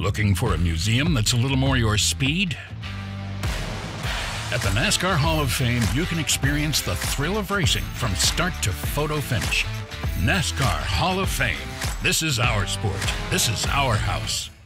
Looking for a museum that's a little more your speed? At the NASCAR Hall of Fame, you can experience the thrill of racing from start to photo finish. NASCAR Hall of Fame. This is our sport. This is our house.